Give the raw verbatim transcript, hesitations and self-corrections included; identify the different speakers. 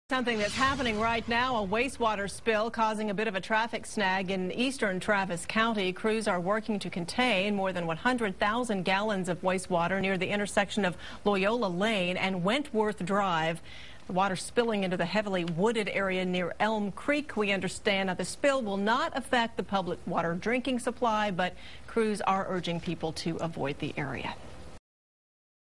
Speaker 1: Something that's happening right now, a wastewater spill causing a bit of a traffic snag in eastern Travis County. Crews are working to contain more than one hundred thousand gallons of wastewater near the intersection of Loyola Lane and Wentworth Drive. The water spilling into the heavily wooded area near Elm Creek. We understand that the spill will not affect the public water drinking supply, but crews are urging people to avoid the area.